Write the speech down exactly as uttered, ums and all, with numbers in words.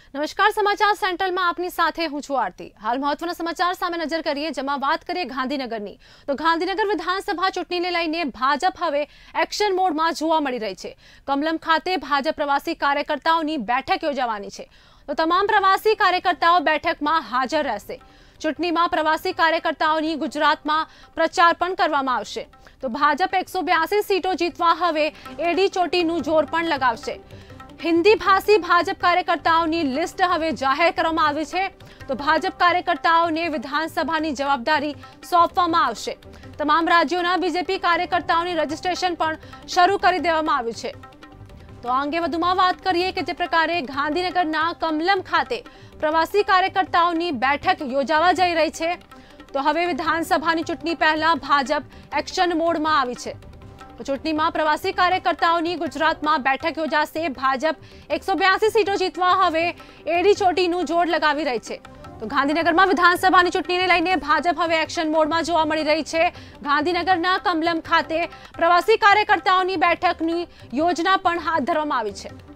નમસ્કાર, સમાચાર સેન્ટ્રલમાં આપની સાથે હું છું આરતી। હાલ મહત્વના સમાચાર સામે નજર કરીએ, જેમાં વાત કરીએ ગાંધીનગરની। તો ગાંધીનગર વિધાનસભા ચૂંટણીને લઈને ભાજપ હવે એક્શન મોડમાં જોવા મળી રહી છે। કમલમ ખાતે ભાજપ પ્રવાસી કાર્યકર્તાઓની બેઠક યોજાવાની છે, તો તમામ પ્રવાસી કાર્યકર્તાઓ બેઠકમાં હાજર રહેશે। ચૂંટણીમાં પ્રવાસી કાર્યકર્તાઓની ગુજરાતમાં પ્રચાર પણ કરવામાં આવશે। તો ભાજપ એકસો બ્યાસી સીટો જીતવા હવે એડી ચોટીનું જોર પણ લગાવશે। हिंदी भाषी भाजप कार्यकर्ताओं लिस्ट हवे जाहिर करवामां आवी छे। तो भाजप कार्यकर्ताओं ने विधानसभा की जवाबदारी सौंपवामां आवशे। तमाम राज्यों बीजेपी कार्यकर्ताओं रजिस्ट्रेशन पण शुरू कर देवामां आव्युं छे। तो आ अंगे वधुमां वात करीए के जे प्रकारे गांधीनगरना कमलम खाते प्रवासी कार्यकर्ताओं की बैठक योजावा जई रही है। तो हवे विधानसभा की चूंटणी पहला भाजप एक्शन मोड में आवी छे। तो चूंटणी में प्रवासी कार्यकर्ताओं की गुजरात में बैठक योजाशे। भाजप एकसो ब्यासी सीटों जीतवा हवे एडी चोटीनुं जोर लगावी रही है। तो गांधीनगर में विधानसभा की चूंटणी ने लईने भाजप हवे एक्शन मोड में जोवा मळी रही है। गांधीनगरना कमलम खाते प्रवासी कार्यकर्ताओं की बैठकनी योजना पण हाथ धरवामां आवी छे।